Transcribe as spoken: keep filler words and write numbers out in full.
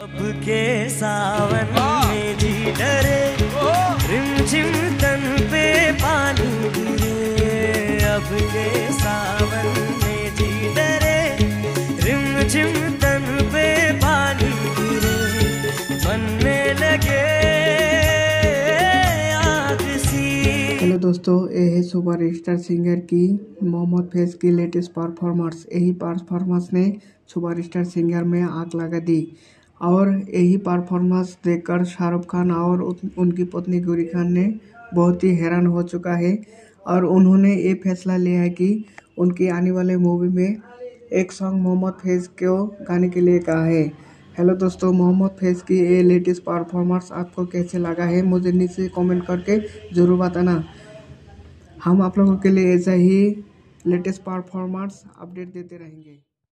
अब के सावन में जी डरे, रिमझिम तन पे पानी गिरे। अब के सावन में जी डरे, रिमझिम तन पे पानी गिरे। मन में लगे आग सी। हेलो दोस्तों, ये है सुपर स्टार सिंगर की मोहम्मद फैज़ की लेटेस्ट परफॉर्मेंस। यही परफॉर्मेंस ने सुपर स्टार सिंगर में आग लगा दी और यही परफॉर्मेंस देखकर शाहरुख खान और उनकी पत्नी गौरी खान ने बहुत ही हैरान हो चुका है और उन्होंने ये फैसला लिया है कि उनकी आने वाले मूवी में एक सॉन्ग मोहम्मद फैज़ को गाने के लिए कहा है। हेलो दोस्तों, मोहम्मद फैज़ की ये लेटेस्ट परफॉर्मेंस आपको कैसे लगा है मुझे नीचे कमेंट करके ज़रूर बताना। हम आप लोगों के लिए ऐसा ही लेटेस्ट परफॉर्मेंस अपडेट देते रहेंगे।